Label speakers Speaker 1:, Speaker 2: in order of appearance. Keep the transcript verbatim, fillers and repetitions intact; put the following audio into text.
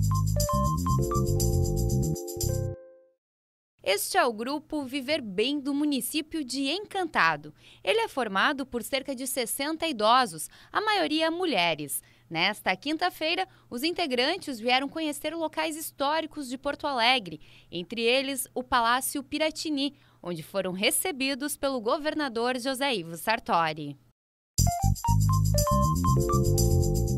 Speaker 1: Este é o grupo Viver Bem do município de Encantado. Ele é formado por cerca de sessenta idosos, a maioria mulheres. Nesta quinta-feira, os integrantes vieram conhecer locais históricos de Porto Alegre, entre eles o Palácio Piratini, onde foram recebidos pelo governador José Ivo Sartori.